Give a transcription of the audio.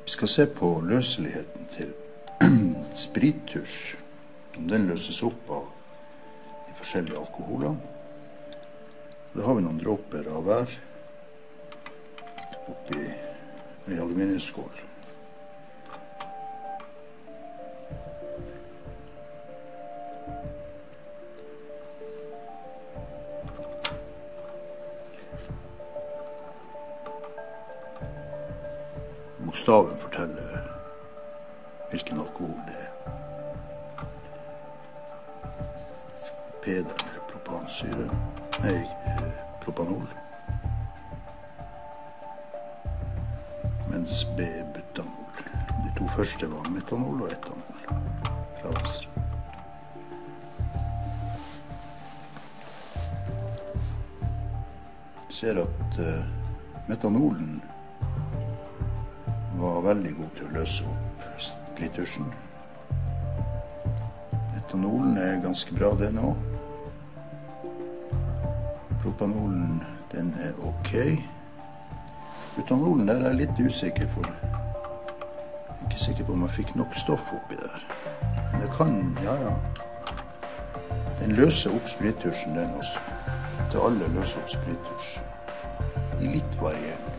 Vi skal se på løseligheten til sprittusj, om den løses opp av de forskjellige alkoholene. Da har vi noen dråper av hver oppi en aluminiumsskål. Bokstaven forteller hvilken alkohol det er. P der er propansyre, propanol. Mens B er butanol. De to første var metanol og etanol fra venstre. Du ser at metanolen var veldig god til å løse opp sprittusjen. Etanolen er ganske bra, den også. Propanolen, den er ok. Butanolen der er jeg litt usikker for. Jeg er ikke sikker på om jeg fikk nok stoff oppi der. Men det kan, ja. Den løser opp sprittusjen, den også. Til alle løser opp sprittusj. I litt varierende.